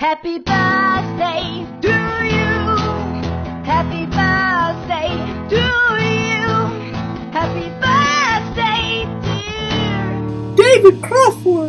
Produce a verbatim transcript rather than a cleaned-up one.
Happy birthday to you. Happy birthday to you. Happy birthday, dear David Crosswood.